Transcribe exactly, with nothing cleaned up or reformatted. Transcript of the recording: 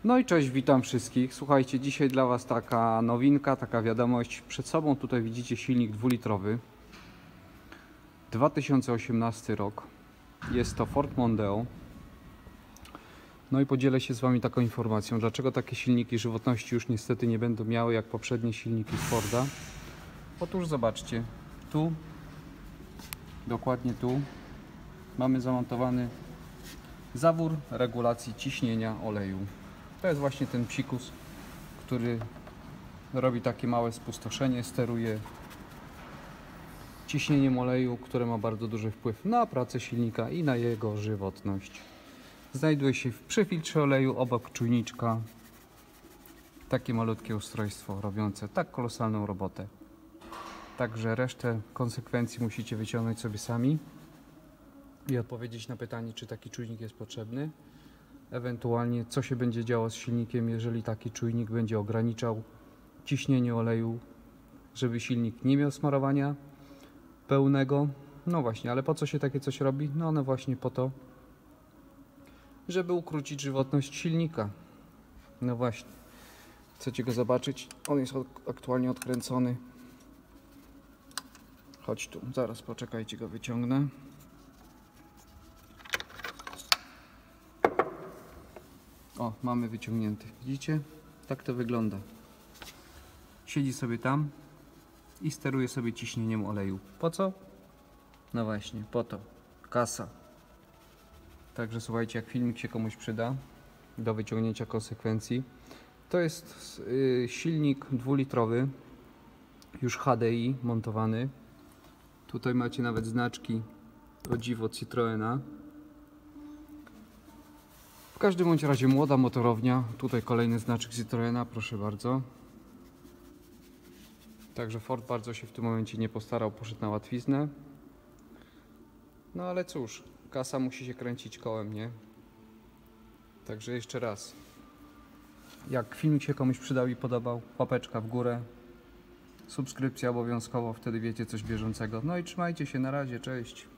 No i cześć, witam wszystkich. Słuchajcie, dzisiaj dla Was taka nowinka, taka wiadomość. Przed sobą tutaj widzicie silnik dwulitrowy. dwa tysiące osiemnasty rok. Jest to Ford Mondeo. No i podzielę się z Wami taką informacją, dlaczego takie silniki żywotności już niestety nie będą miały jak poprzednie silniki z Forda. Otóż zobaczcie, tu, dokładnie tu, mamy zamontowany zawór regulacji ciśnienia oleju. To jest właśnie ten psikus, który robi takie małe spustoszenie, steruje ciśnieniem oleju, które ma bardzo duży wpływ na pracę silnika i na jego żywotność. Znajduje się przy filtrze oleju obok czujniczka takie malutkie ustrojstwo robiące tak kolosalną robotę. Także resztę konsekwencji musicie wyciągnąć sobie sami i odpowiedzieć na pytanie, czy taki czujnik jest potrzebny. Ewentualnie co się będzie działo z silnikiem, jeżeli taki czujnik będzie ograniczał ciśnienie oleju, żeby silnik nie miał smarowania pełnego. No właśnie, ale po co się takie coś robi? No one właśnie po to, żeby ukrócić żywotność silnika. No właśnie, chcecie go zobaczyć? On jest aktualnie odkręcony. Chodź tu, zaraz poczekajcie, go wyciągnę. O, mamy wyciągnięty. Widzicie? Tak to wygląda. Siedzi sobie tam i steruje sobie ciśnieniem oleju. Po co? No właśnie, po to. Kasa. Także słuchajcie, jak filmik się komuś przyda do wyciągnięcia konsekwencji. To jest yy, silnik dwulitrowy, już H D I montowany. Tutaj macie nawet znaczki, o dziwo, Citroena. W każdym bądź razie młoda motorownia. Tutaj kolejny znaczek Citroena, proszę bardzo. Także Ford bardzo się w tym momencie nie postarał, poszedł na łatwiznę. No ale cóż, kasa musi się kręcić kołem, nie? Także jeszcze raz. Jak filmik się komuś przydał i podobał, łapeczka w górę. Subskrypcja obowiązkowo, wtedy wiecie coś bieżącego. No i trzymajcie się, na razie, cześć.